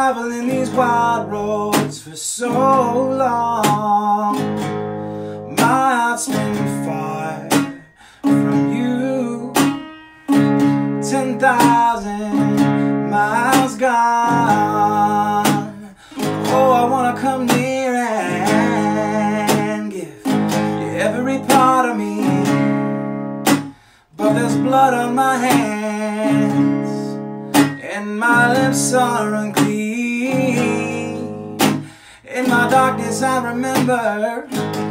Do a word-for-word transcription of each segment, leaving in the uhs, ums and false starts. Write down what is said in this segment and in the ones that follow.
traveling these wild roads for so long. My heart's been far from you, ten thousand miles gone. Oh, I wanna come near and give you every part of me, but there's blood on my hands and my lips are unclean. In my darkness I remember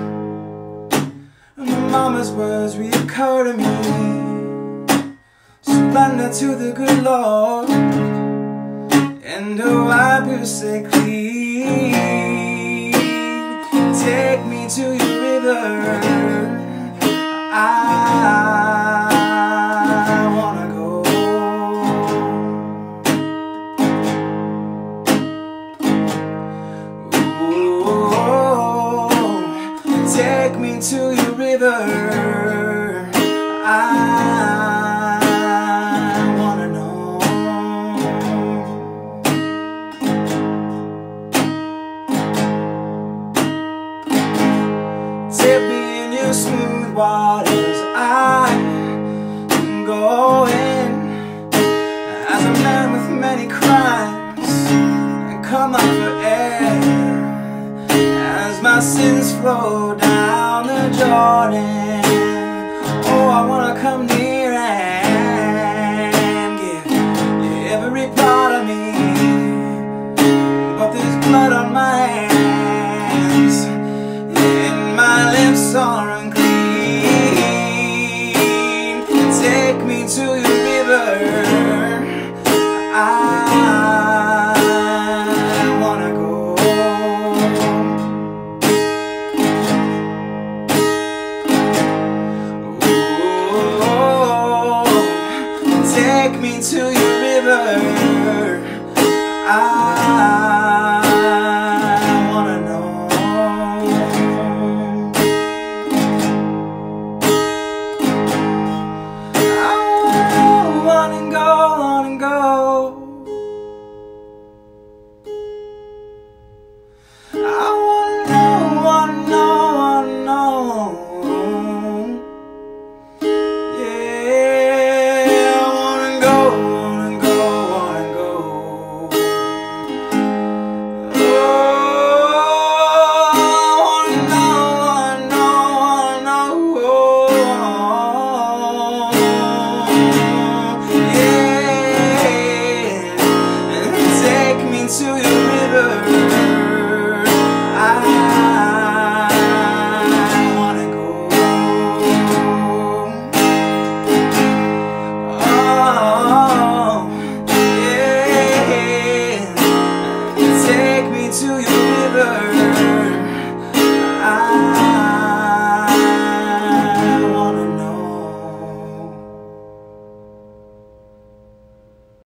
Mama's words reoccur to me. Surrender to the good Lord and oh, I will say clean. Take me to your river, I wanna go. Ooh, take me to your river, I wanna know. Tip me in your smooth waters, I'm going as a man with many crimes, and come up for air as my sins flow down the Jordan. Oh, I wanna come near and give you every part of me, but there's blood on my hands and my lips are